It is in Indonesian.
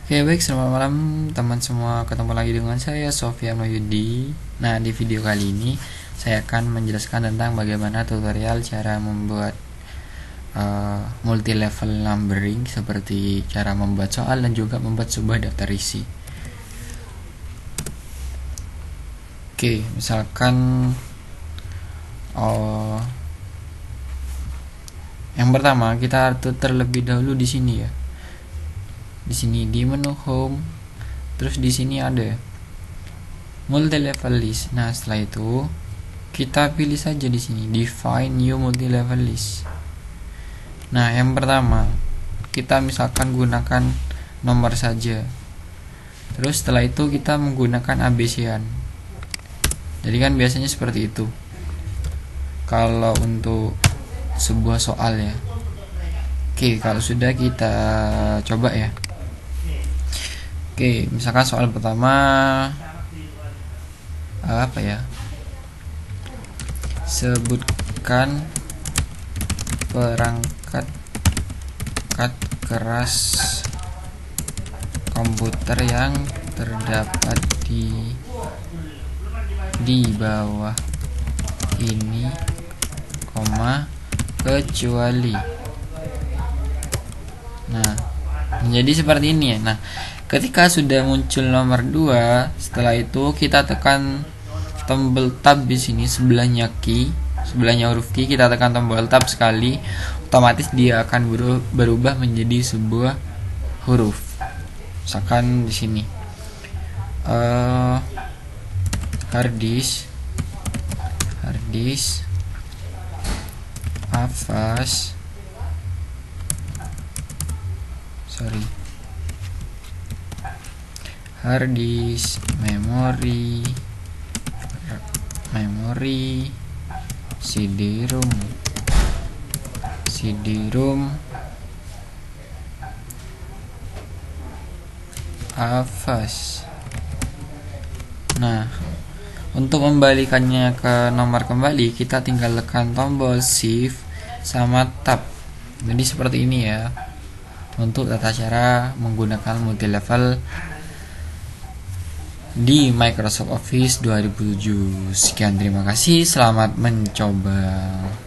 Oke, baik, selamat malam teman semua. Ketemu lagi dengan saya Sofyan Wahyudi. Nah, di video kali ini saya akan menjelaskan tentang bagaimana tutorial cara membuat multi level numbering, seperti cara membuat soal dan juga membuat sebuah daftar isi. Oke, misalkan yang pertama kita terlebih dahulu di sini ya. Di sini di menu home, terus di sini ada multi level list. Nah, setelah itu kita pilih saja di sini define new multi level list. Nah, yang pertama kita misalkan gunakan nomor saja. Terus setelah itu kita menggunakan ABC-an. Jadi kan biasanya seperti itu kalau untuk sebuah soal ya. Oke, kalau sudah kita coba ya. Oke, misalkan soal pertama apa ya? Sebutkan perangkat keras komputer yang terdapat di bawah ini, kecuali. Nah, menjadi seperti ini ya. Nah, ketika sudah muncul nomor 2, setelah itu kita tekan tombol tab di sini sebelahnya huruf Q, kita tekan tombol tab sekali, otomatis dia akan berubah menjadi sebuah huruf. Misalkan di sini hard disk memori CD-ROM AFAS. Nah, untuk membalikannya ke nomor kembali, kita tinggal tekan tombol shift sama tab. Jadi seperti ini ya untuk tata cara menggunakan multi level di Microsoft Office 2007. Sekian, terima kasih, selamat mencoba.